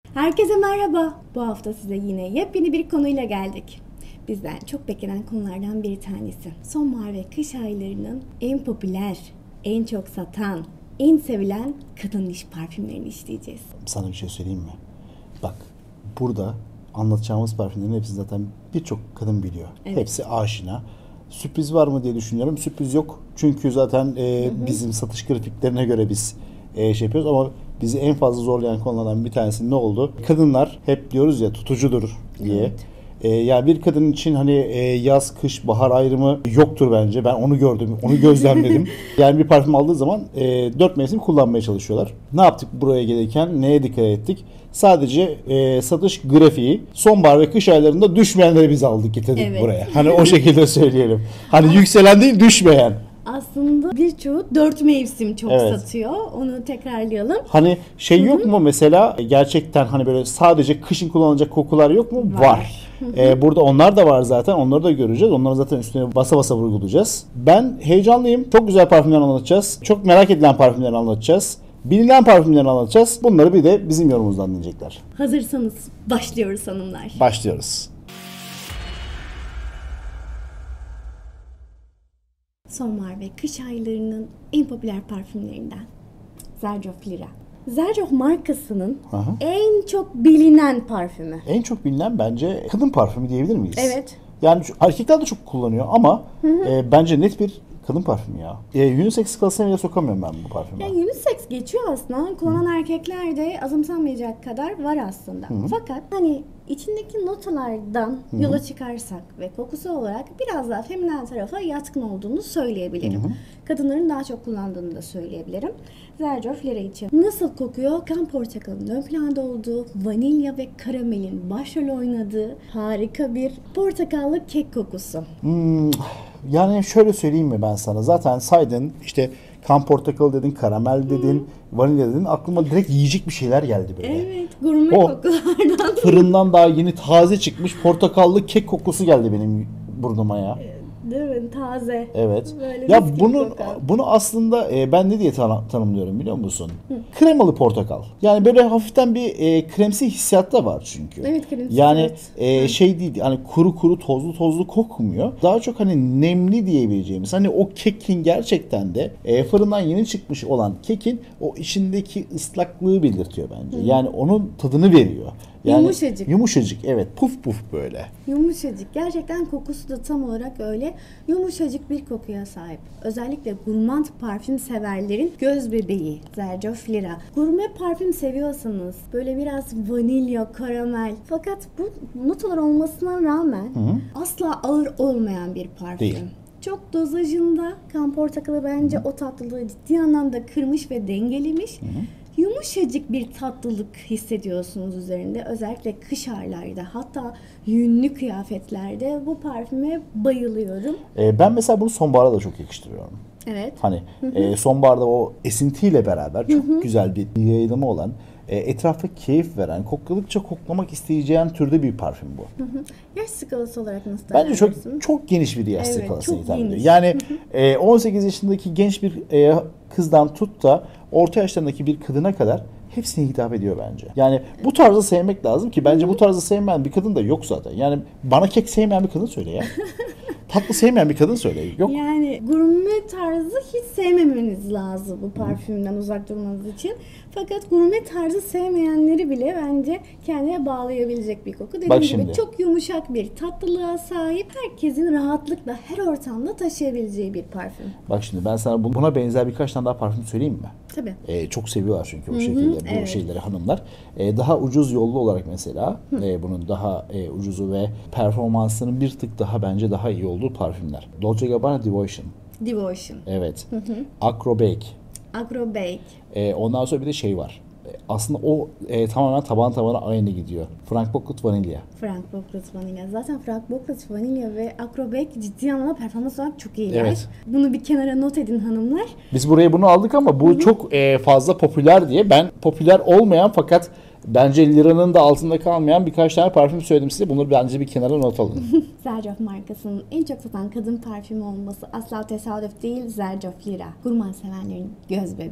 Herkese merhaba. Bu hafta size yine yepyeni bir konuyla geldik. Bizden çok beklenen konulardan bir tanesi. Sonbahar ve kış aylarının en popüler, en çok satan, en sevilen kadın diş parfümlerini işleyeceğiz. Sana bir şey söyleyeyim mi? Bak, burada anlatacağımız parfümlerin hepsi zaten birçok kadın biliyor. Evet. Hepsi aşina. Sürpriz var mı diye düşünüyorum. Sürpriz yok. Çünkü zaten bizim satış grafiklerine göre biz şey yapıyoruz ama bizi en fazla zorlayan konulardan bir tanesi ne oldu? Kadınlar hep diyoruz ya tutucudur diye. Evet. Yani bir kadın için hani yaz, kış, bahar ayrımı yoktur bence. Ben onu gördüm, onu gözlemledim. Yani bir parfüm aldığı zaman 4 mevsim kullanmaya çalışıyorlar. Ne yaptık buraya gelirken? Neye dikkat ettik? Sadece satış grafiği sonbahar ve kış aylarında düşmeyenleri biz aldık getirdik Evet. buraya. Hani o şekilde söyleyelim. Hani yükselen değil düşmeyen. Aslında birçoğu 4 mevsim çok Evet. satıyor. Onu tekrarlayalım. Hani şey yok mu mesela gerçekten hani böyle sadece kışın kullanılacak kokular yok mu? Var. Burada onlar da var zaten. Onları da göreceğiz. Onları zaten üstüne basa basa vurgulayacağız. Ben heyecanlıyım. Çok güzel parfümler anlatacağız. Çok merak edilen parfümleri anlatacağız. Bilinen parfümleri anlatacağız. Bunları bir de bizim yorumumuzdan dinleyecekler. Hazırsanız başlıyoruz hanımlar. Başlıyoruz. Sonbahar ve kış aylarının en popüler parfümlerinden Xerjoff Lira. Xerjoff markasının Aha. en çok bilinen parfümü. En çok bilinen bence kadın parfümü diyebilir miyiz? Evet. Yani erkekler de çok kullanıyor ama bence net bir kadın parfümü ya. Unisex skalasına bile sokamıyorum ben bu parfümü. Yani unisex geçiyor aslında. Kullanan erkekler de azımsanmayacak kadar var aslında. Fakat hani içindeki notalardan yola çıkarsak ve kokusu olarak biraz daha feminen tarafa yatkın olduğunu söyleyebilirim. Kadınların daha çok kullandığını da söyleyebilirim. Xerjoff Lira için. Nasıl kokuyor? Kan portakalının ön planda olduğu, vanilya ve karamelin başrol oynadığı harika bir portakallı kek kokusu. Yani şöyle söyleyeyim mi ben sana? Zaten saydın işte kan portakalı dedin, karamel dedin, vanilya dedin. Aklıma direkt yiyecek bir şeyler geldi böyle. Evet, gurme O kokulardan. fırından daha yeni taze çıkmış portakallı kek kokusu geldi benim burnuma ya. Değil mi? Taze. Evet. Böyle Ya mis gibi bunu kokan. bunu aslında ben ne diye tanımlıyorum biliyor musun? Kremalı portakal. Yani böyle hafiften bir kremsi hissiyat da var çünkü. Evet, kremsi, Yani evet. şey değil hani kuru kuru tozlu tozlu kokmuyor. Daha çok hani nemli diyebileceğimiz hani o kekin gerçekten de fırından yeni çıkmış olan kekin o içindeki ıslaklığı belirtiyor bence. Yani onun tadını veriyor. Yani Yumuşacık. Yumuşacık evet puf puf böyle. Yumuşacık. Gerçekten kokusu da tam olarak öyle. Yumuşacık bir kokuya sahip. Özellikle gurmand parfüm severlerin göz bebeği Xerjoff Lira. Gurme parfüm seviyorsanız böyle biraz vanilya, karamel fakat bu notalar olmasına rağmen asla ağır olmayan bir parfüm. Değil. Çok dozajında kan portakalı bence o tatlılığı ciddi anlamda kırmış ve dengelemiş. Yumuşacık bir tatlılık hissediyorsunuz üzerinde. Özellikle kış aylarda hatta yünlü kıyafetlerde bu parfüme bayılıyorum. Ben mesela bunu sonbahara da çok yakıştırıyorum. Evet. Hani sonbaharda o esintiyle beraber çok güzel bir yayılımı olan, etrafa keyif veren, kokladıkça koklamak isteyeceğin türde bir parfüm bu. Yaş skalası olarak nasıl Bence çok değerlendiriyorsun? çok geniş bir yaş Evet, skalasına çok hitap ediyor. geniş. Yani 18 yaşındaki genç bir kızdan tut da orta yaşlarındaki bir kadına kadar hepsine hitap ediyor bence. Yani bu tarzı sevmek lazım ki bence bu tarzı sevmeyen bir kadın da yok zaten. Yani bana kek sevmeyen bir kadın söyle ya. Tatlı sevmeyen bir kadın söyle. Yok. Yani gurme tarzı hiç sevmemeniz lazım bu parfümden uzak durmanız için. Fakat gurme tarzı sevmeyenleri bile bence kendine bağlayabilecek bir koku. Dediğim Bak gibi şimdi. çok yumuşak bir tatlılığa sahip, herkesin rahatlıkla her ortamda taşıyabileceği bir parfüm. Bak şimdi ben sana buna benzer birkaç tane daha parfüm söyleyeyim mi? Tabii. Çok seviyorlar çünkü bu şekilde bu evet. şeyleri hanımlar. Daha ucuz yollu olarak mesela bunun daha ucuzu ve performansının bir tık daha bence daha iyi olduğu parfümler. Dolce Gabbana Devotion. Devotion, Evet. Acrobake. Agrobake. Ondan sonra bir de şey var. Aslında o tamamen taban tabana aynı gidiyor. Frank Pocket Vanilla. Frank Boclet Vanilla. Zaten Frank Boclet Vanilla ve Acrobake ciddi anlamda performans olarak çok iyiler. Evet. Bunu bir kenara not edin hanımlar. Biz buraya bunu aldık ama bu çok fazla popüler diye ben popüler olmayan fakat bence liranın da altında kalmayan birkaç tane parfüm söyledim size. Bunları bence bir kenara not alın. Xerjoff markasının en çok satan kadın parfümü olması asla tesadüf değil. Xerjoff Lira. Gurman sevenlerin göz bebeği.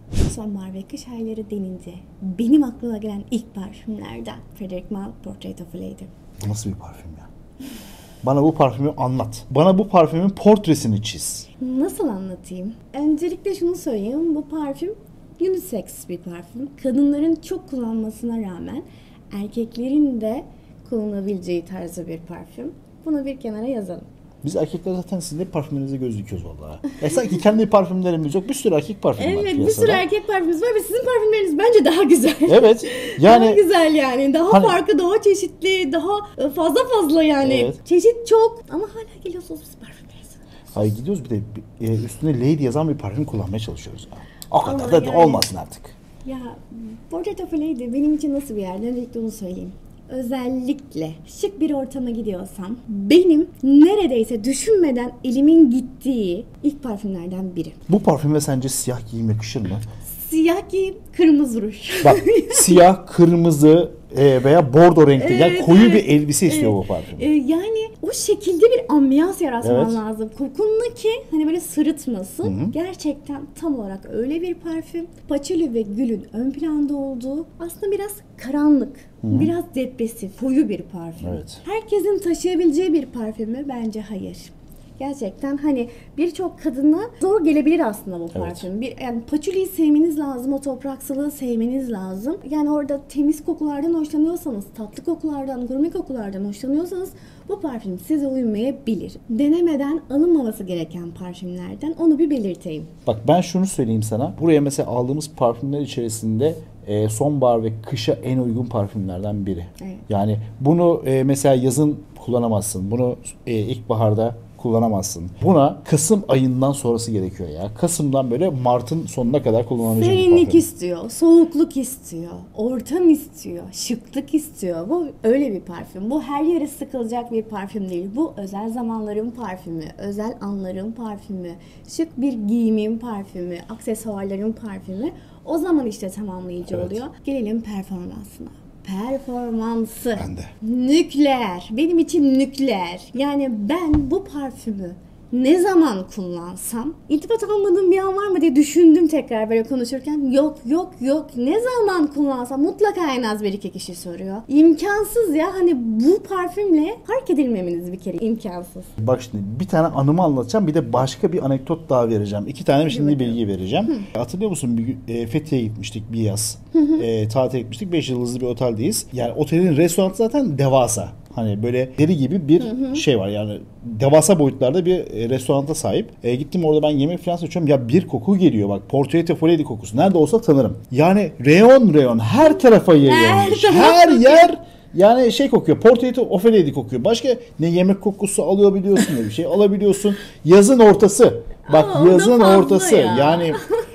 Sonbahar ve kış ayları denince benim aklıma gelen ilk parfümlerden Frederic Malle Portrait of a Lady. Bu nasıl bir parfüm ya? Bana bu parfümü anlat. Bana bu parfümün portresini çiz. Nasıl anlatayım? Öncelikle şunu söyleyeyim. Bu parfüm unisex bir parfüm. Kadınların çok kullanmasına rağmen erkeklerin de kullanabileceği tarzı bir parfüm. Bunu bir kenara yazalım. Biz erkekler zaten sizin de parfümlerinize göz dikiyoruz vallahi. Sanki kendi parfümlerimiz yok. Bir sürü erkek parfümü var Evet, piyasada. bir sürü erkek parfümümüz var ve sizin parfümleriniz bence daha güzel. Evet. Yani daha güzel yani. Daha hani, farklı, daha çeşitli, daha fazla yani. Evet. Çeşit çok ama hala geliyorsunuz biz parfümleriz. hayır gidiyoruz bir de üstüne Lady yazan bir parfüm kullanmaya çalışıyoruz. O kadar Ama da yani- olmasın artık. Ya Portrait of a Lady benim için nasıl bir yer? Öncelikle onu söyleyeyim. Özellikle şık bir ortama gidiyorsam benim neredeyse düşünmeden elimin gittiği ilk parfümlerden biri. Bu parfüme sence siyah giyim yakışır mı? Siyah giyim, kırmızı ruj. Bak siyah, kırmızı veya bordo renkli. Yani Evet, koyu evet, bir elbise istiyor evet. bu parfüm. Yani o şekilde bir ambiyans yaratman Evet. lazım. Kokunla ki hani böyle sırıtmasın. Gerçekten tam olarak öyle bir parfüm. Patchouli ve gülün ön planda olduğu aslında biraz karanlık, biraz depresif, koyu bir parfüm. Evet. Herkesin taşıyabileceği bir parfüm mü? Bence hayır. Gerçekten hani birçok kadına zor gelebilir aslında bu parfüm. Yani patchouli'yi sevmeniz lazım, o topraksılığı sevmeniz lazım. Yani orada temiz kokulardan hoşlanıyorsanız, tatlı kokulardan, gurme kokulardan hoşlanıyorsanız bu parfüm size uymayabilir. Denemeden alınmaması gereken parfümlerden, onu bir belirteyim. Bak ben şunu söyleyeyim sana. Buraya mesela aldığımız parfümler içerisinde sonbahar ve kışa en uygun parfümlerden biri. Evet. Yani bunu mesela yazın kullanamazsın. Bunu ilkbaharda kullanamazsın. Buna Kasım ayından sonrası gerekiyor ya. Kasım'dan böyle Mart'ın sonuna kadar kullanabileceğin bir Serinlik parfüm. istiyor, soğukluk istiyor, ortam istiyor, şıklık istiyor. Bu öyle bir parfüm. Bu her yere sıkılacak bir parfüm değil. Bu özel zamanların parfümü, özel anların parfümü, şık bir giyimin parfümü, aksesuarların parfümü. O zaman işte tamamlayıcı Evet. oluyor. Gelelim performansına. Performansı. Ben de. Nükleer. Benim için nükleer. Yani ben bu parfümü ne zaman kullansam, iltifat almadığım bir an var mı diye düşündüm tekrar böyle konuşurken. Yok. Ne zaman kullansam mutlaka en az bir iki kişi soruyor. İmkansız ya, hani bu parfümle fark edilmemeniz bir kere imkansız. Bak şimdi bir tane anımı anlatacağım. Bir de başka bir anekdot daha vereceğim. İki tane şimdi bakalım. bilgi vereceğim. Hatırlıyor musun? Bir gün Fethiye'ye gitmiştik bir yaz. Tatile gitmiştik. 5 yıldızlı bir oteldeyiz. Yani otelin restoranı zaten devasa. Hani böyle deri gibi bir şey var. Yani devasa boyutlarda bir restoranta sahip. Gittim orada ben yemek falan seçiyorum. Ya bir koku geliyor bak. Portrait of a Lady kokusu. Nerede olsa tanırım. Yani reyon her tarafa yayılmış. Her yer yani şey kokuyor. Portrait of a Lady kokuyor. Başka ne yemek kokusu alabiliyorsun ne bir şey alabiliyorsun. Yazın ortası. Bak Ama o da yazın fazla ortası. ya. Yani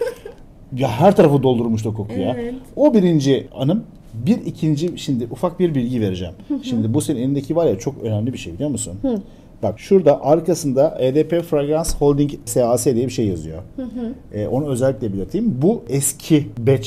ya her tarafı doldurmuş da koku ya. Evet. O birinci anım. Bir ikinci şimdi ufak bir bilgi vereceğim. Şimdi bu senin elindeki var ya çok önemli bir şey biliyor musun? Bak şurada arkasında EDP Fragrance Holding SAS diye bir şey yazıyor. Onu özellikle belirteyim. Bu eski batch.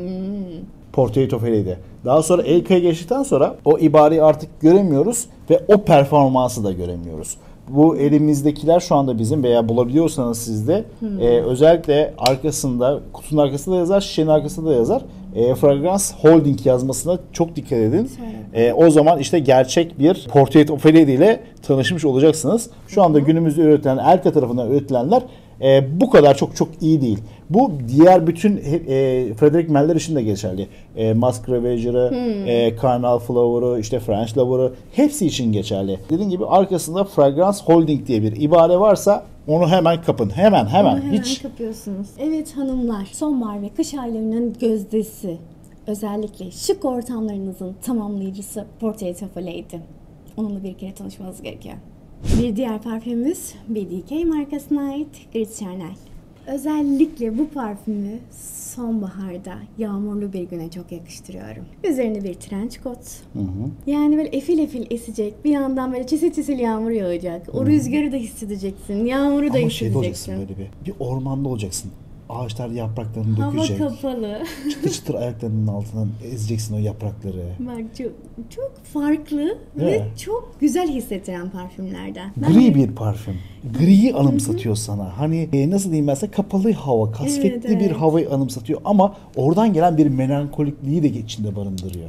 Portrait of a Lady. Daha sonra Elka'ya geçtikten sonra o ibareyi artık göremiyoruz ve o performansı da göremiyoruz. Bu elimizdekiler şu anda bizim veya bulabiliyorsanız sizde özellikle arkasında, kutunun arkasında da yazar, şişenin arkasında da yazar. Fragrance Holding yazmasına çok dikkat edin. O zaman işte gerçek bir Portrait of a Lady ile tanışmış olacaksınız. Şu anda günümüzde üretilen, Elka tarafından üretilenler bu kadar çok iyi değil. Bu diğer bütün Frederic Malle'ler için de geçerli. Musk Ravager'ı, Carnal Flower'ı, işte French Lover'ı hepsi için geçerli. Dediğim gibi arkasında Fragrance Holding diye bir ibare varsa onu hemen kapın. Hemen. Onu hemen Hiç kapıyorsunuz. Evet hanımlar, sonbahar ve kış aylarının gözdesi. Özellikle şık ortamlarınızın tamamlayıcısı Portrait of a Lady. Onunla bir kere tanışmanız gerekiyor. Bir diğer parfümümüz BDK markasına ait Gris Chanel. Özellikle bu parfümü sonbaharda yağmurlu bir güne çok yakıştırıyorum. Üzerine bir trench coat. Yani böyle efil esecek. Bir yandan böyle çisil yağmur yağacak. O rüzgarı da hissedeceksin. Yağmuru da ama şeyde olacaksın hissedeceksin. böyle bir ormanda olacaksın. ağaçlar yapraklarını Hava dökecek. kapalı. Çıtır çıtır ayaklarının altından ezeceksin o yaprakları. Bak çok farklı Değil ve mi? çok güzel hissettiren parfümlerden. Gri bir parfüm. Griyi anımsatıyor sana. Hani nasıl diyeyim ben sana, kapalı hava, kasvetli Evet, bir evet. havayı anımsatıyor ama oradan gelen bir melankolikliği de içinde barındırıyor.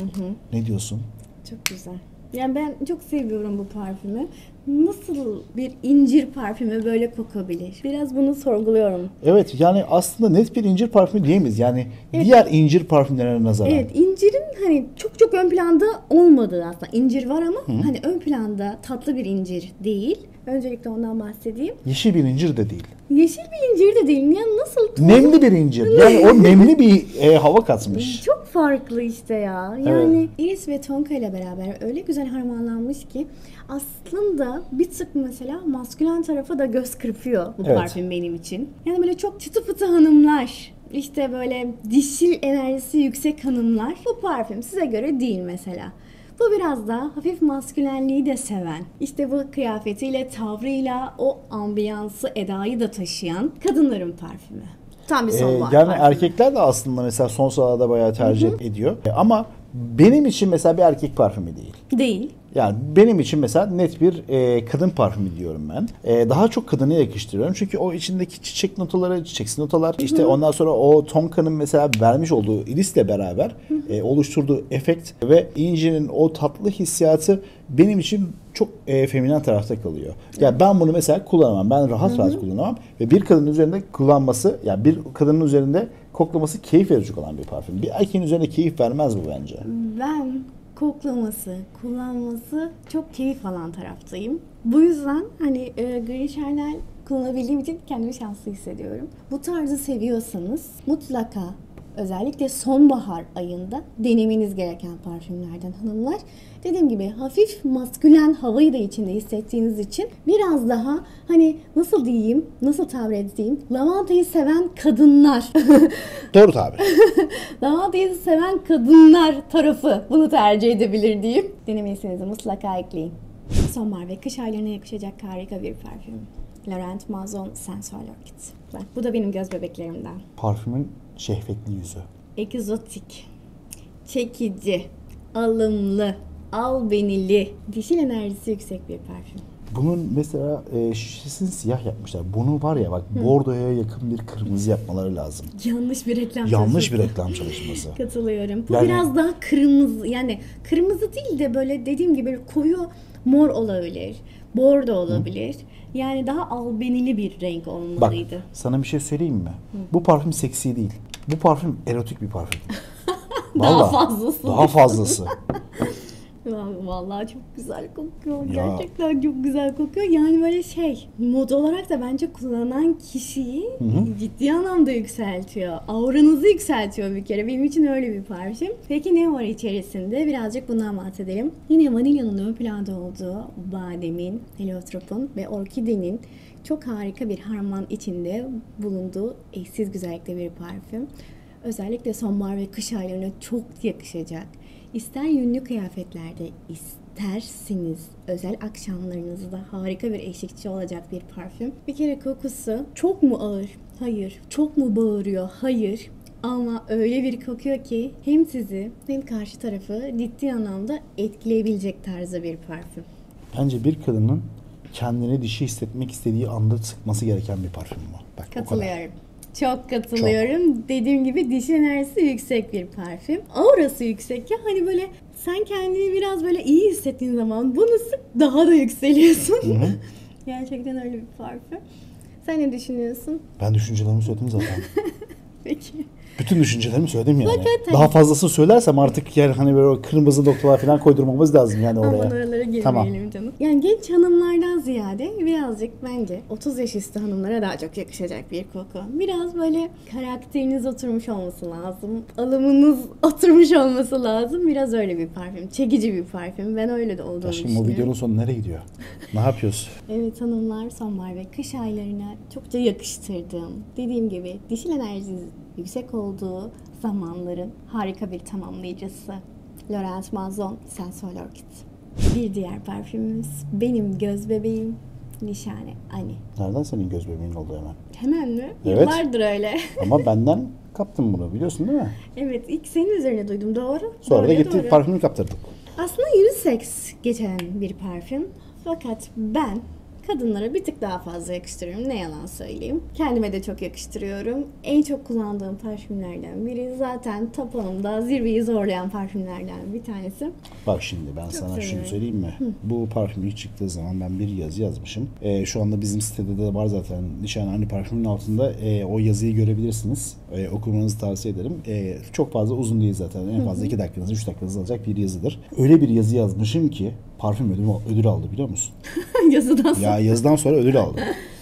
Ne diyorsun? Çok güzel. Yani ben çok seviyorum bu parfümü. Nasıl bir incir parfümü böyle kokabilir? Biraz bunu sorguluyorum. Evet, yani aslında net bir incir parfümü diyemeyiz. Yani diğer incir parfümlerine nazaran. Evet, incirin hani çok ön planda olmadığı aslında. İncir var ama hani ön planda tatlı bir incir değil. Öncelikle ondan bahsedeyim. Yeşil bir incir de değil. Yeşil bir incir de değil. Yani nasıl? Nemli bir incir. Yani o nemli bir hava katmış. Çok farklı işte ya. Yani iris ve tonka ile beraber öyle güzel harmanlanmış ki aslında bir tık mesela maskülen tarafa da göz kırpıyor bu Evet. parfüm benim için. Yani böyle çok çıtı pıtı hanımlar, işte böyle dişil enerjisi yüksek hanımlar bu parfüm size göre değil mesela. Bu biraz daha hafif maskülenliği de seven, işte bu kıyafetiyle, tavrıyla o ambiyansı, edayı da taşıyan kadınların parfümü. Tam bir sonbahar Yani parfümü. erkekler de aslında mesela son sıralarda bayağı tercih ediyor. Ama benim için mesela bir erkek parfümü değil. Değil. Yani benim için mesela net bir kadın parfümü diyorum ben. Daha çok kadına yakıştırıyorum. Çünkü o içindeki çiçek notaları, çiçeksi notalar, işte ondan sonra o Tonka'nın mesela vermiş olduğu irisle beraber oluşturduğu efekt ve incinin o tatlı hissiyatı benim için çok feminen tarafta kalıyor. Yani ben bunu mesela kullanamam. Ben rahat kullanamam. Ve bir kadının üzerinde kullanması, yani bir kadının üzerinde koklaması keyif verici olan bir parfüm. Bir erkeğin üzerinde keyif vermez bu bence. Ben koklaması, kullanması çok keyif alan taraftayım. Bu yüzden hani Gri Chanel kullanabildiğim için kendimi şanslı hissediyorum. Bu tarzı seviyorsanız mutlaka özellikle sonbahar ayında denemeniz gereken parfümlerden hanımlar. Dediğim gibi hafif maskülen havayı da içinde hissettiğiniz için biraz daha hani nasıl diyeyim, nasıl tabir edeyim, lavantayı seven kadınlar Doğru tabir. lavantayı seven kadınlar tarafı bunu tercih edebilir diyeyim. Denemesinizi mutlaka ekleyin. Sonbahar ve kış aylarına yakışacak harika bir parfüm. Laurent Mazon Sensual Orchid. Bak bu da benim göz bebeklerimden. Parfümün şehvetli yüzü. Egzotik, çekici, alımlı, albenili, dişil enerjisi yüksek bir parfüm. Bunun mesela şişesini siyah yapmışlar. Bunu var ya bak, bordoya yakın bir kırmızı yapmaları lazım. Yanlış bir reklam Yanlış çalışması. bir reklam çalışması. Katılıyorum. Bu Yani- biraz daha kırmızı, yani kırmızı değil de böyle dediğim gibi koyu mor olabilir, bordo olabilir. Yani daha albenili bir renk Bak olmalıydı. sana bir şey söyleyeyim mi? Bu parfüm seksi değil. Bu parfüm erotik bir parfüm. Daha Vallahi, fazlası. Daha fazlası. Vallahi çok güzel kokuyor. Ya. Gerçekten çok güzel kokuyor. Yani böyle mod olarak da bence kullanan kişiyi ciddi anlamda yükseltiyor. Auranızı yükseltiyor bir kere. Benim için öyle bir parfüm. Peki ne var içerisinde? Birazcık bundan bahsedelim. Yine vanilyanın ön planda olduğu bademin, heliotropun ve orkidenin çok harika bir harman içinde bulunduğu eşsiz güzellikte bir parfüm. Özellikle sonbahar ve kış aylarına çok yakışacak. İster yünlü kıyafetlerde, isterseniz özel akşamlarınızda harika bir eşlikçi olacak bir parfüm. Bir kere kokusu çok mu ağır? Hayır. Çok mu bağırıyor? Hayır. Ama öyle bir kokuyor ki hem sizi hem karşı tarafı ciddi anlamda etkileyebilecek tarzda bir parfüm. Bence bir kadının kendini dişi hissetmek istediği anda sıkması gereken bir parfüm bu. Bak, o kadar. Katılıyorum. Çok katılıyorum. Dediğim gibi dişi enerjisi yüksek bir parfüm. Aurası yüksek ya, hani böyle sen kendini biraz böyle iyi hissettiğin zaman bunu sık daha da yükseliyorsun. Gerçekten öyle bir parfüm. Sen ne düşünüyorsun? Ben düşüncelerimi söyledim zaten. Peki. Bütün düşüncelerimi söyledim yani. Hakikaten. Daha fazlasını söylersem artık yani hani böyle o kırmızı noktalar falan koydurmamız lazım yani oraya. Aman oralara girmeyelim Tamam. canım. Yani genç hanımlardan ziyade birazcık bence 30 yaş üstü hanımlara daha çok yakışacak bir koku. Biraz böyle karakteriniz oturmuş olması lazım. Alımınız oturmuş olması lazım. Biraz öyle bir parfüm. Çekici bir parfüm. Ben öyle de olduğunu Şimdi bu düşünüyorum. videonun sonu nereye gidiyor? Ne yapıyoruz? Evet hanımlar, sonbahar ve kış aylarına çokça yakıştırdığım, dediğim gibi dişil enerjisi yüksek olduğu zamanların harika bir tamamlayıcısı. Laurent Mazon Sensual Orchid. Bir diğer parfümümüz benim göz bebeğim. Nişane Ani. Nereden senin göz bebeğin oldu hemen? Hemen mi? Evet. Yıllardır öyle. Ama benden kaptın bunu, biliyorsun değil mi? Evet, ilk senin üzerine duydum, doğru. Sonra Doğru, da gittik doğru. parfümü kaptırdık. Aslında unisex geçen bir parfüm. Fakat ben kadınlara bir tık daha fazla yakıştırıyorum. Ne yalan söyleyeyim. Kendime de çok yakıştırıyorum. En çok kullandığım parfümlerden biri. Zaten tapanımda zirveyi zorlayan parfümlerden bir tanesi. Bak şimdi ben sana şunu seviyorum. söyleyeyim mi? Bu parfüm ilk çıktığı zaman ben bir yazı yazmışım. Şu anda bizim sitede de var zaten. Nişanhane parfümün altında o yazıyı görebilirsiniz. Okumanızı tavsiye ederim. Çok fazla uzun değil zaten. En fazla 2 dakikanızı 3 dakikanızı alacak bir yazıdır. Öyle bir yazı yazmışım ki parfüm ödül aldı, biliyor musun? Yazıdan sonra. Ya yazıdan sonra ödül aldı.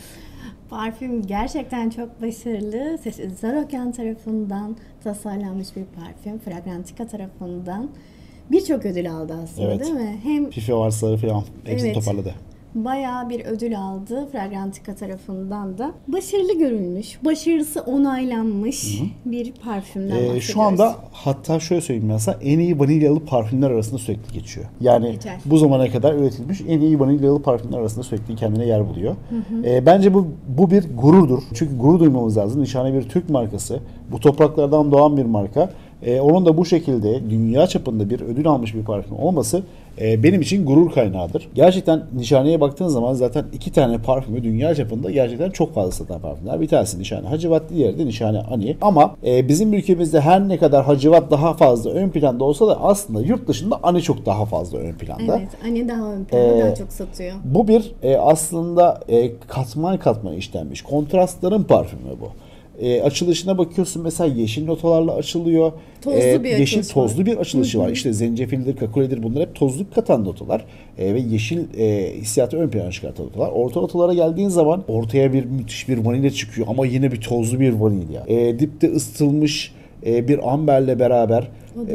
Parfüm gerçekten çok başarılı. Sesi Zarokan tarafından tasarlanmış bir parfüm. Fragrantica tarafından birçok ödül aldı aslında, Evet. değil mi? Hem Fifi varsları falan hepsini Evet. toparladı. bayağı bir ödül aldı Fragrantica tarafından da. Başarılı görülmüş, başarısı onaylanmış bir parfümden bahsediyoruz. Şu anda hatta şöyle söyleyeyim mesela en iyi vanilyalı parfümler arasında sürekli geçiyor. Yani Geçer. bu zamana kadar üretilmiş en iyi vanilyalı parfümler arasında sürekli kendine yer buluyor. Bence bu bir gururdur. Çünkü gurur duymamız lazım. Nişane bir Türk markası. Bu topraklardan doğan bir marka. Onun da bu şekilde dünya çapında bir ödül almış bir parfüm olması benim için gurur kaynağıdır. Gerçekten Nişane'ye baktığın zaman zaten 2 tane parfümü dünya çapında gerçekten çok fazla satan parfümler. Bir tanesi Nişane Hacivat, diğeri de Nişane Ani. Ama bizim ülkemizde her ne kadar Hacivat daha fazla ön planda olsa da aslında yurt dışında Ani çok daha fazla ön planda. Evet, Ani daha ön planda, daha çok satıyor. Bu bir aslında katman katman işlenmiş. Kontrastların parfümü bu. Açılışına bakıyorsun mesela yeşil notalarla açılıyor. Tozlu bir yeşil açılışı var. tozlu bir açılışı var. İşte zencefildir, kakuledir, bunlar hep tozluk katan notalar. Ve yeşil hissiyatı ön plana çıkartan notalar. Orta notalara geldiğin zaman ortaya bir müthiş bir vanilya çıkıyor ama yine bir tozlu bir vanilya. Dipte ısıtılmış bir amberle beraber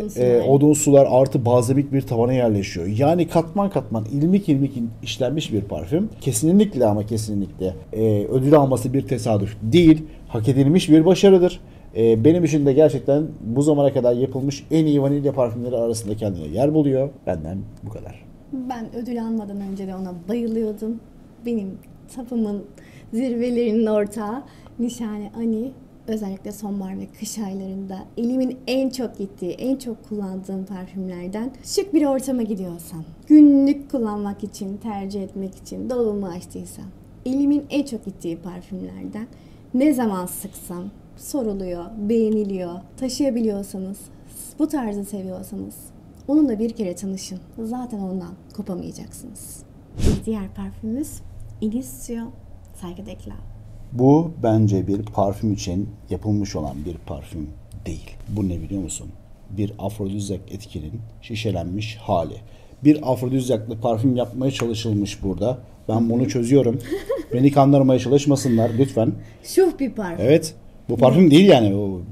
odun sular artı bazemik bir tavana yerleşiyor. Yani katman katman ilmik ilmik işlenmiş bir parfüm. Kesinlikle ama kesinlikle ödül alması bir tesadüf değil. Hak edilmiş bir başarıdır. Benim için de gerçekten bu zamana kadar yapılmış en iyi vanilya parfümleri arasında kendine yer buluyor. Benden bu kadar. Ben ödül almadan önce de ona bayılıyordum. Benim tapımın zirvelerinin ortağı Nişane Ani. Özellikle sonbahar ve kış aylarında elimin en çok gittiği, en çok kullandığım parfümlerden. Şık bir ortama gidiyorsam, günlük kullanmak için, tercih etmek için dolabımı açtıysam, elimin en çok gittiği parfümlerden. Ne zaman sıksam soruluyor, beğeniliyor, taşıyabiliyorsanız, bu tarzı seviyorsanız onunla bir kere tanışın. Zaten ondan kopamayacaksınız. Bir diğer parfümümüz Initio Psychedelic Love. Bu bence bir parfüm için yapılmış olan bir parfüm değil. Bu ne biliyor musun? Bir afrodizyak etkinin şişelenmiş hali. Bir afrodizyaklı parfüm yapmaya çalışılmış burada. Ben bunu çözüyorum. Beni kandırmaya çalışmasınlar lütfen. Şuh bir parfüm. Evet. Bu parfüm değil yani.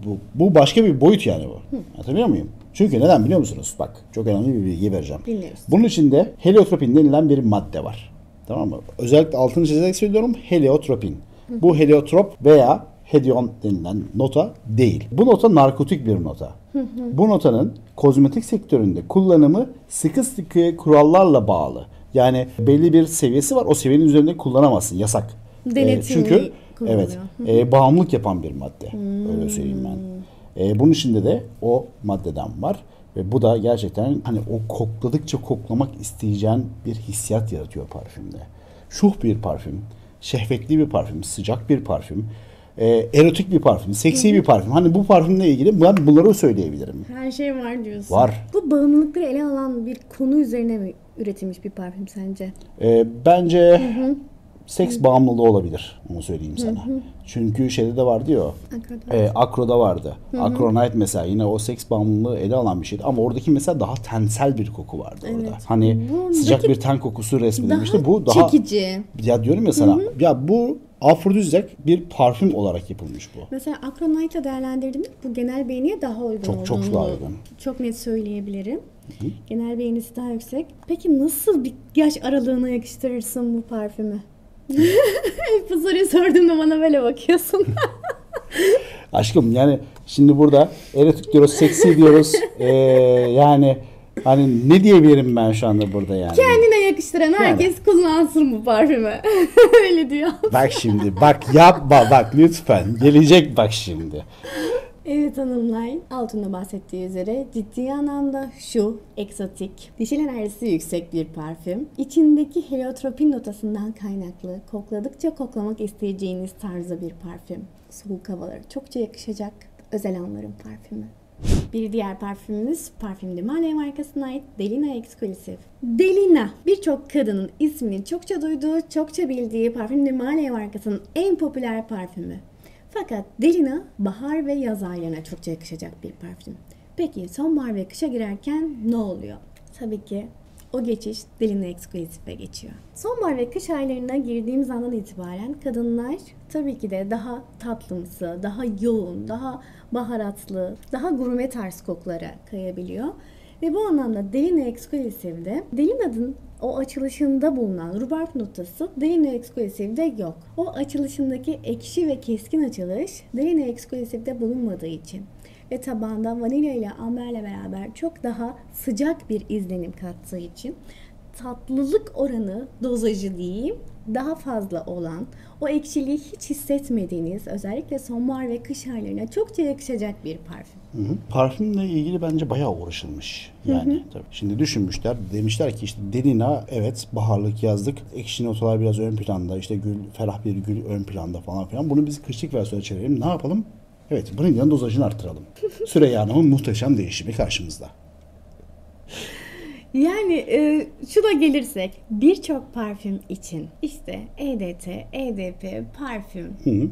Bu başka bir boyut yani bu. Hatırlıyor muyum? Çünkü neden biliyor musunuz? Bak çok önemli bir bilgi vereceğim. Dinliyoruz. Bunun içinde heliotropin denilen bir madde var. Tamam mı? Özellikle altını çizerek söylüyorum. Heliotropin. Bu heliotrop veya hedyon denilen nota değil. Bu nota narkotik bir nota. Bu notanın kozmetik sektöründe kullanımı sıkı sıkı kurallarla bağlı. Yani belli bir seviyesi var. O seviyenin üzerinde kullanamazsın. Yasak. Denetimli Çünkü kullanılıyor. evet bağımlılık yapan bir madde. Öyle söyleyeyim ben. Bunun içinde de o maddeden var. Ve bu da gerçekten hani o kokladıkça koklamak isteyeceğin bir hissiyat yaratıyor parfümde. Şuh bir parfüm. Şehvetli bir parfüm, sıcak bir parfüm, erotik bir parfüm, seksi bir parfüm. Hani bu parfümle ilgili ben bunları söyleyebilirim. Her şey var diyorsun. Var. Bu bağımlılıkları ele alan bir konu üzerine mi üretilmiş bir parfüm sence? Bence seks bağımlılığı olabilir. Onu söyleyeyim sana. Çünkü şeyde de vardı ya o. Akro'da vardı. Acronite mesela yine o seks bağımlılığı ele alan bir şeydi. Ama oradaki mesela daha tensel bir koku vardı orada. Hani Buradaki sıcak bir ten kokusu resmedilmişti. Bu daha çekici. ya diyorum ya sana. Ya bu afrodizyak bir parfüm olarak yapılmış bu. Mesela Acronite'ı değerlendirdiğimde bu genel beğeniye daha uygun Çok olduğunu daha uygun. çok net söyleyebilirim. Genel beğenisi daha yüksek. Peki nasıl bir yaş aralığına yakıştırırsın bu parfümü? Hep bu soruyu sorduğumda bana böyle bakıyorsun. Aşkım yani şimdi burada erotik diyoruz, seksi diyoruz. Yani hani ne diyebilirim ben şu anda burada yani? Kendine yakıştıran herkes kullansın bu parfümü. Öyle diyor. Bak şimdi, bak yapma, bak lütfen. Gelecek bak şimdi. Evet hanımlar, altında bahsettiği üzere ciddi anlamda şu egzotik, dişil enerjisi yüksek bir parfüm. İçindeki heliotropin notasından kaynaklı, kokladıkça koklamak isteyeceğiniz tarzda bir parfüm. Soğuk havalara çokça yakışacak özel anların parfümü. Bir diğer parfümümüz Parfüm de Marly markasına ait Delina Exclusive. Delina, birçok kadının ismini çokça duyduğu, çokça bildiği Parfüm de Marly markasının en popüler parfümü. Fakat Delina bahar ve yaz aylarına çokça yakışacak bir parfüm. Peki sonbahar ve kışa girerken ne oluyor? Tabii ki o geçiş Delina Exclusive'e geçiyor. Sonbahar ve kış aylarına girdiğimiz andan itibaren kadınlar tabii ki de daha tatlımsı, daha yoğun, daha baharatlı, daha gurme tarz kokulara kayabiliyor. Ve bu anlamda Delina Exclusive'de Delina'nın o açılışında bulunan rhubarb notası Delina Exclusive'de yok. O açılışındaki ekşi ve keskin açılış Delina Exclusive'de bulunmadığı için ve tabağında vanilya ile amberle beraber çok daha sıcak bir izlenim kattığı için tatlılık oranı, dozajı diyeyim, daha fazla olan, o ekşiliği hiç hissetmediğiniz, özellikle sonbahar ve kış aylarına çokça yakışacak bir parfüm. Parfümle ilgili bence bayağı uğraşılmış. Yani tabii. Şimdi düşünmüşler, demişler ki işte Delina evet baharlık yazlık, ekşi notalar biraz ön planda, işte gül, ferah bir gül ön planda falan filan. Bunu biz kışlık versiyona çevirelim. Ne yapalım? Evet, vanilya'nın dozajını arttıralım. Süreyya Hanım'ın muhteşem değişimi karşımızda. Yani şuna gelirsek birçok parfüm için işte EDT, EDP, parfüm,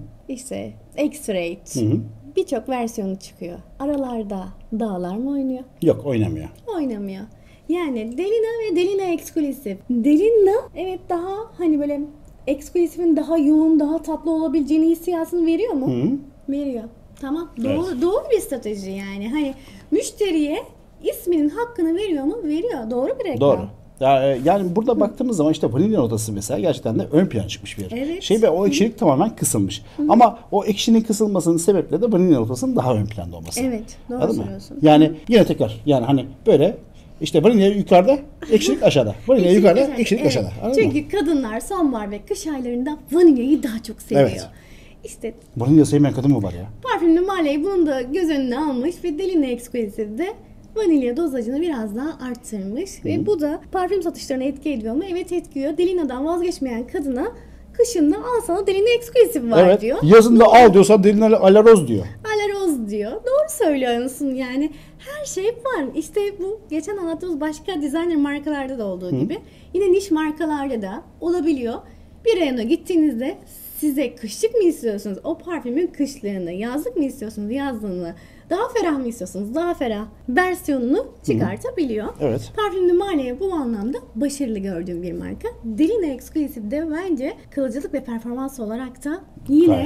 işte X-Rate birçok versiyonu çıkıyor. Aralarda dağlar mı oynuyor? Yok, oynamıyor. Oynamıyor. Yani Delina ve Delina Exclusive. Delina evet daha hani böyle Exclusive'in daha yoğun, daha tatlı olabileceğini hissiyatını veriyor mu? Veriyor. Tamam. Doğru bir strateji yani. Hani müşteriye isminin hakkını veriyor mu? Veriyor. Doğru bir reklam. Doğru. Yani burada baktığımız zaman işte vanilya notası mesela gerçekten de ön plana çıkmış bir şey ve o ekşilik tamamen kısılmış. Ama o ekşinin kısılmasının sebeple de vanilya notasının daha ön planda olması. Evet, doğru söylüyorsun. Yani yine tekrar yani hani böyle işte vanilya yukarıda, ekşilik aşağıda. Vanilya yukarıda, ekşilik aşağıda. Çünkü kadınlar sonbahar ve kış aylarında vanilyayı daha çok seviyor. Evet. İşte vanilya sevmeyen kadın mı var ya? Parfüm de Marly bunu da göz önüne almış ve Delina Exclusive'de vanilya dozajını biraz daha arttırmış. Ve bu da parfüm satışlarına etki ediyor mu? Evet etkiyor. Delina'dan vazgeçmeyen kadına kışında al sana Delina Exclusive var diyor. Yazında al diyorsan Delina Alaroz diyor. Alaroz diyor. Doğru söylüyorsun yani. Her şey var. İşte bu geçen anlattığımız başka designer markalarda da olduğu gibi yine niş markalarda da olabiliyor. Bir reyona gittiğinizde size kışlık mı istiyorsunuz? O parfümün kışlığını, yazlık mı istiyorsunuz? Yazlığını, daha ferah mı istiyorsunuz? Daha ferah versiyonunu çıkartabiliyor. Evet. Parfüm de Marly bu anlamda başarılı gördüğüm bir marka. Delina Exclusive'de bence kalıcılık ve performans olarak da yine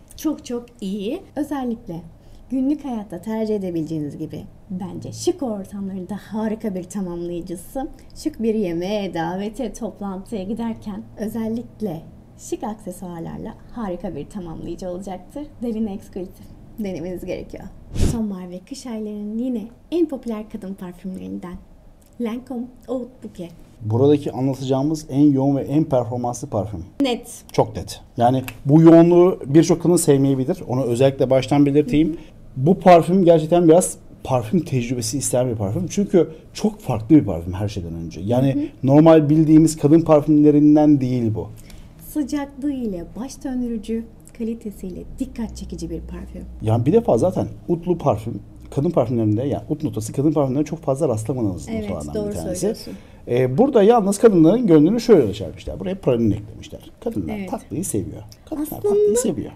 çok iyi. Özellikle günlük hayatta tercih edebileceğiniz gibi bence şık ortamlarında harika bir tamamlayıcısı. Şık bir yemeğe, davete, toplantıya giderken özellikle şık aksesuarlarla harika bir tamamlayıcı olacaktır. Delina Exclusive denemeniz gerekiyor. Sonbahar ve kış aylarının yine en popüler kadın parfümlerinden Lancôme Oud Bouquet. Buradaki anlatacağımız en yoğun ve en performanslı parfüm. Net. Çok net. Yani bu yoğunluğu birçok kadın sevmeyebilir. Onu özellikle baştan belirteyim. Bu parfüm gerçekten biraz parfüm tecrübesi isteyen bir parfüm. Çünkü çok farklı bir parfüm her şeyden önce. Yani normal bildiğimiz kadın parfümlerinden değil bu. Sıcaklığı ile baş döndürücü, kalitesiyle dikkat çekici bir parfüm. Yani bir defa zaten utlu parfüm, kadın parfümlerinde yani ut notası kadın parfümlerinde çok fazla rastlamanız notalardan bir tanesi. Burada yalnız kadınların gönlünü şöyle çarpmışlar. Buraya pralin eklemişler. Kadınlar tatlıyı seviyor. Kadınlar tatlıyı seviyor.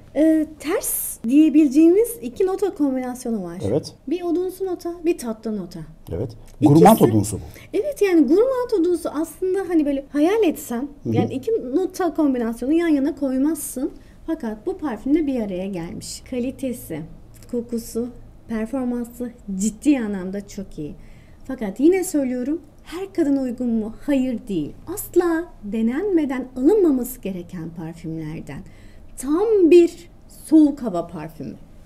Ters diyebileceğimiz iki nota kombinasyonu var. Evet. Bir odunsu nota, bir tatlı nota. Evet. Gurmand odunsu bu. Evet yani gurmand odunsu aslında hani böyle hayal etsen yani iki nota kombinasyonu yan yana koymazsın. Fakat bu parfümde bir araya gelmiş. Kalitesi, kokusu, performansı ciddi anlamda çok iyi. Fakat yine söylüyorum her kadına uygun mu? Hayır değil. Asla denenmeden alınmaması gereken parfümlerden. Tam bir soğuk hava parfümü.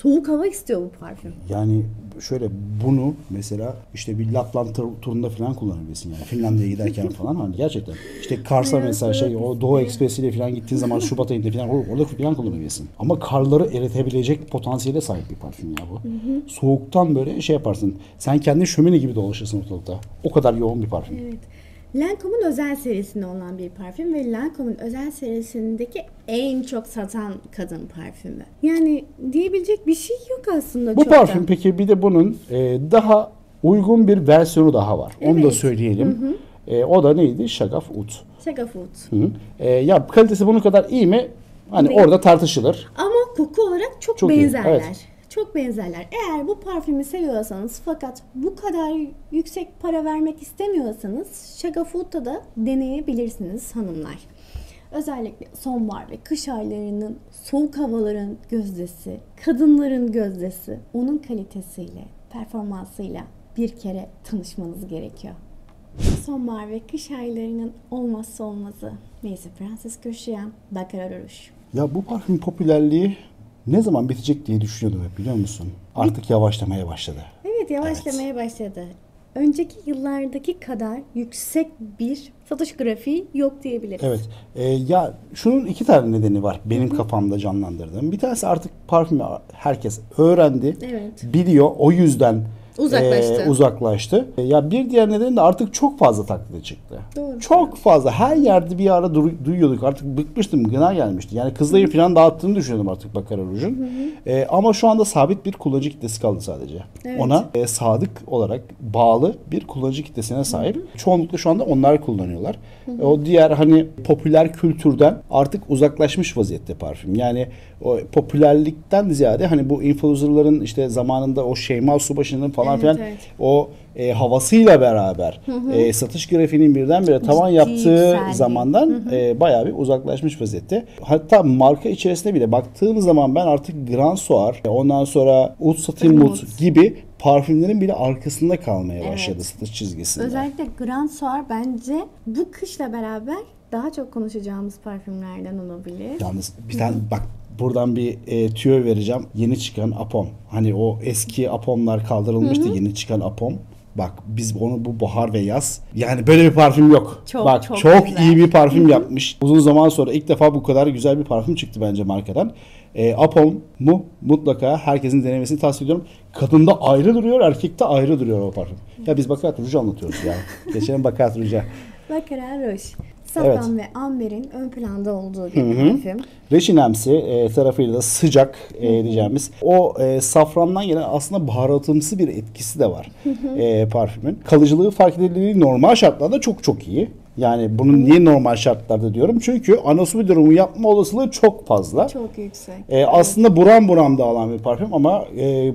soğuk hava istiyor bu parfüm. Yani şöyle bunu mesela işte bir Lapland turunda falan kullanabilirsin yani. Finlandiya'ya giderken falan hani gerçekten. İşte Kars'a mesela o Doğu Ekspresi ile falan gittiğin zaman Şubat ayında falan orada falan kullanabilirsin. Ama karları eritebilecek potansiyele sahip bir parfüm ya bu. Soğuktan böyle şey yaparsın. Sen kendin şömine gibi dolaşırsın ortalıkta. O kadar yoğun bir parfüm. Evet. Lancome'un özel serisinde olan bir parfüm ve Lancome'un özel serisindeki en çok satan kadın parfümü. Yani diyebilecek bir şey yok aslında. Bu çok da. parfüm peki bir de bunun daha uygun bir versiyonu daha var. Onu da Evet. söyleyelim. O da neydi? Şagaf Oud. Şagafood. Ya kalitesi bunun kadar iyi mi? Hani Değil. orada tartışılır. Ama koku olarak çok Çok iyi, benzerler. evet. Çok benzerler. Eğer bu parfümü seviyorsanız fakat bu kadar yüksek para vermek istemiyorsanız Şagafood'da da deneyebilirsiniz hanımlar. Özellikle sonbahar ve kış aylarının soğuk havaların gözdesi, kadınların gözdesi, onun kalitesiyle, performansıyla bir kere tanışmanız gerekiyor. Sonbahar ve kış aylarının olmazsa olmazı Maison Francisco Chian Baccarat Rouge. Ya bu parfüm popülerliği ne zaman bitecek diye düşünüyordum hep biliyor musun? Artık yavaşlamaya başladı. Evet, yavaşlamaya başladı. Önceki yıllardaki kadar yüksek bir satış grafiği yok diyebiliriz. Evet. Ya şunun iki tane nedeni var benim kafamda canlandırdığım. Bir tanesi artık parfümü herkes öğrendi, Evet. biliyor. O yüzden Uzaklaştı. uzaklaştı. Ya bir diğer nedeni de artık çok fazla taklidi çıktı. Doğru. Çok fazla. Her yerde bir ara duyuyorduk. Artık bıkmıştım. Gına gelmişti. Yani kızları falan dağıttığını düşünüyordum artık Baccarat Rouge'un. Ama şu anda sabit bir kullanıcı kitlesi kaldı sadece. Evet. Ona sadık olarak bağlı bir kullanıcı kitlesine sahip. Çoğunlukla şu anda onlar kullanıyorlar. O diğer hani popüler kültürden artık uzaklaşmış vaziyette parfüm. Yani o popülerlikten ziyade hani bu influencerların işte zamanında o Şeyma Subaşı'nın falan Evet, filan evet. o havasıyla beraber satış grafiğinin birdenbire tavan Ciddi yaptığı yükseldi. zamandan bayağı bir uzaklaşmış vaziyette. Hatta marka içerisinde bile baktığımız zaman ben artık Grand Soir, ondan sonra Oud Satin Mood gibi parfümlerin bile arkasında kalmaya başladı Evet. satış çizgisinde. Özellikle Grand Soir bence bu kışla beraber daha çok konuşacağımız parfümlerden olabilir. Yalnız bir tane bak buradan bir tüyo vereceğim. Yeni çıkan Apom. Hani o eski Apom'lar kaldırılmıştı. Yeni çıkan Apom. Bak biz onu bu bahar ve yaz. Yani böyle bir parfüm yok. Çok, Bak çok çok güzel. iyi bir parfüm yapmış. Uzun zaman sonra ilk defa bu kadar güzel bir parfüm çıktı bence markadan. Apom'u mutlaka herkesin denemesini tavsiye ediyorum. Kadında ayrı duruyor, erkekte ayrı duruyor o parfüm. Ya biz Baccarat Rouge'u anlatıyoruz ya. Geçelim Baccarat Rouge'a. Baccarat Rouge. Safran ve amberin ön planda olduğu bir parfüm. Reçinemsi tarafıyla da sıcak diyeceğimiz o safrandan gelen aslında baharatımsı bir etkisi de var parfümün. Kalıcılığı fark edildiği normal şartlarda çok çok iyi. Yani bunun niye normal şartlarda diyorum? Çünkü anasobi durumu yapma olasılığı çok fazla. Çok yüksek. Aslında buram buram dağılan bir parfüm ama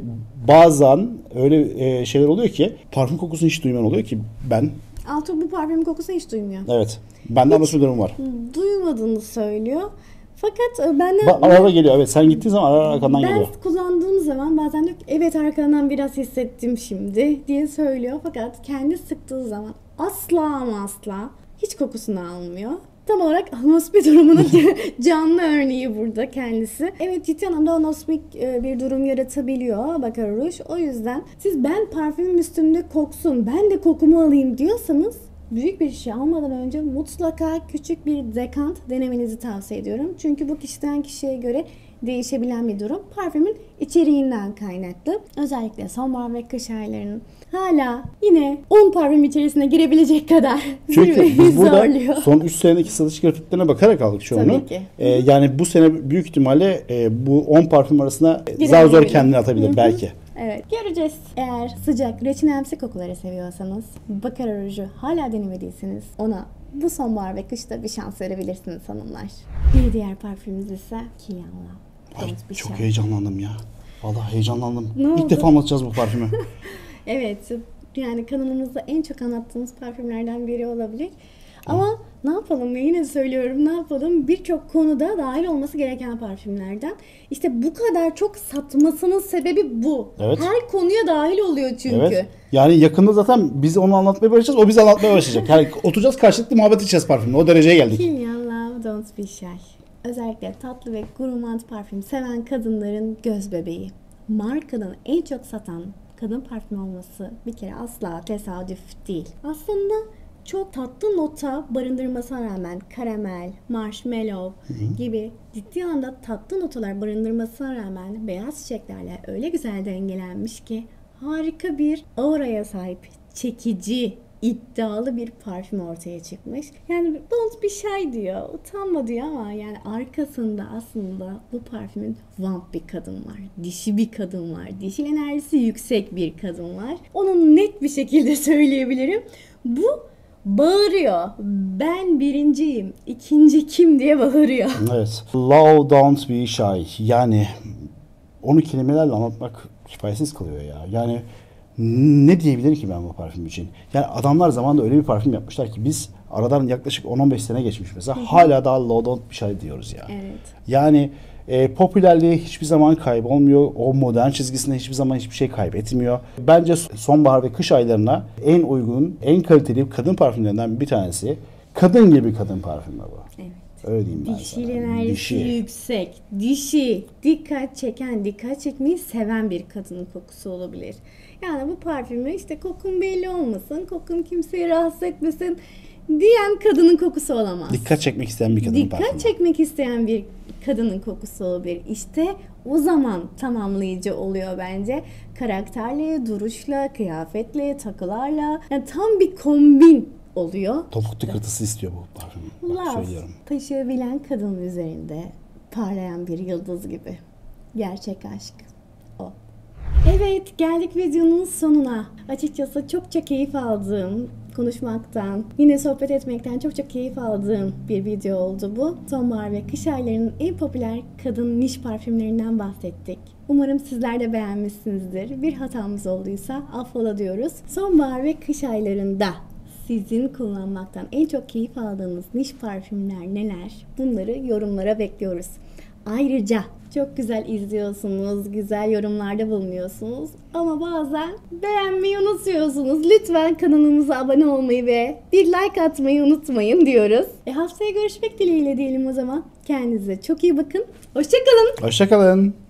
bazen öyle şeyler oluyor ki parfüm kokusunu hiç duymayan oluyor ki ben. Altuğ bu parfüm kokusunu hiç duymuyor. Evet. Bende anasobi durumu var. Duymadığını söylüyor. Fakat benden... Ara ara geliyor. Evet sen gittiğin zaman ara ara arkandan Ben geliyor. kullandığım zaman bazen diyor ki evet arkandan biraz hissettim şimdi diye söylüyor. Fakat kendi sıktığı zaman asla ama asla hiç kokusunu almıyor. Tam olarak anosmik durumunun canlı örneği burada kendisi. Evet ciddi anlamda anosmik bir durum yaratabiliyor Baccarat Rouge. O yüzden siz ben parfümüm üstümde koksun, ben de kokumu alayım diyorsanız büyük bir şey almadan önce mutlaka küçük bir dekant denemenizi tavsiye ediyorum. Çünkü bu kişiden kişiye göre değişebilen bir durum. Parfümün içeriğinden kaynaklı. Özellikle sonbahar ve kış aylarının hala yine 10 parfüm içerisine girebilecek kadar Çünkü zirveyi biz burada zorluyor. son 3 senedeki satış grafiklerine bakarak aldık çoğunu. Tabii ki. Yani bu sene büyük ihtimalle bu 10 parfüm arasına zar Girebilir. zor kendini atabilir belki. Evet, göreceğiz. Eğer sıcak, reçinemsi kokuları seviyorsanız, Baccarat Rouge'u hala denemediyseniz ona bu sonbahar ve kışta bir şans verebilirsiniz hanımlar. Bir diğer parfümümüz ise Kilian Love. Ay, Don't be çok shy. heyecanlandım ya. Vallahi heyecanlandım. Ne İlk oldu? defa anlatacağız bu parfümü. Evet, yani kanalımızda en çok anlattığımız parfümlerden biri olabilir. Ama ne yapalım, yine söylüyorum, ne yapalım, birçok konuda dahil olması gereken parfümlerden. İşte bu kadar çok satmasının sebebi bu. Evet. Her konuya dahil oluyor çünkü. Evet. Yani yakında zaten biz onu anlatmaya başlayacağız. O bizi anlatmaya başlayacak. Yani oturacağız karşılıklı muhabbet edeceğiz parfümle. O dereceye geldik. Kilian Love Don't Be Shy. Özellikle tatlı ve gurmand parfüm seven kadınların göz bebeği. markanın en çok satan kadın parfümü olması bir kere asla tesadüf değil. Aslında çok tatlı nota barındırmasına rağmen karamel, marshmallow gibi ciddi anda tatlı notalar barındırmasına rağmen beyaz çiçeklerle öyle güzel dengelenmiş ki harika bir auraya sahip, çekici, iddialı bir parfüm ortaya çıkmış. Yani don't be shy diyor, utanma diyor ama yani arkasında aslında bu parfümün vamp bir kadın var. Dişi bir kadın var. Dişil enerjisi yüksek bir kadın var. Onu net bir şekilde söyleyebilirim. Bu bağırıyor. Ben birinciyim. İkinci kim diye bağırıyor. Evet. Love don't be shy. Yani onu kelimelerle anlatmak kifayetsiz kalıyor ya. Yani ne diyebilirim ki ben bu parfüm için? Yani adamlar zamanında öyle bir parfüm yapmışlar ki biz aradan yaklaşık 10-15 sene geçmiş mesela hala daha Love don't be shy diyoruz ya. Evet. Yani popülerliği hiçbir zaman kaybolmuyor. O modern çizgisinde hiçbir zaman hiçbir şey kaybetmiyor. Bence sonbahar ve kış aylarına en uygun, en kaliteli kadın parfümlerinden bir tanesi. Kadın gibi kadın parfümü bu. Evet. Öyle diyeyim ben Dişil sana. enerjisi Dişi. yüksek, dişi, dikkat çeken, dikkat çekmeyi seven bir kadının kokusu olabilir. Yani bu parfümü işte kokun belli olmasın, kokun kimseyi rahatsız etmesin diyen kadının kokusu olamaz. Dikkat çekmek isteyen bir kadın parfümü. Dikkat çekmek isteyen bir kadının kokusu olabilir. İşte o zaman tamamlayıcı oluyor bence. Karakterle, duruşla, kıyafetle, takılarla. Yani tam bir kombin oluyor. Topuk tıkırtısı istiyor bu parfüm. Bak Love söylüyorum. taşıyabilen kadının üzerinde parlayan bir yıldız gibi. Gerçek aşk o. Evet, geldik videonun sonuna. Açıkçası çokça keyif aldığım konuşmaktan, yine sohbet etmekten çok keyif aldığım bir video oldu bu. Sonbahar ve kış aylarının en popüler kadın niş parfümlerinden bahsettik. Umarım sizler de beğenmişsinizdir. Bir hatamız olduysa affola diyoruz. Sonbahar ve kış aylarında sizin kullanmaktan en çok keyif aldığınız niş parfümler neler? Bunları yorumlara bekliyoruz. Ayrıca çok güzel izliyorsunuz, güzel yorumlarda bulunuyorsunuz ama bazen beğenmeyi unutuyorsunuz. Lütfen kanalımıza abone olmayı ve bir like atmayı unutmayın diyoruz. Haftaya görüşmek dileğiyle diyelim o zaman. Kendinize çok iyi bakın. Hoşça kalın. Hoşça kalın.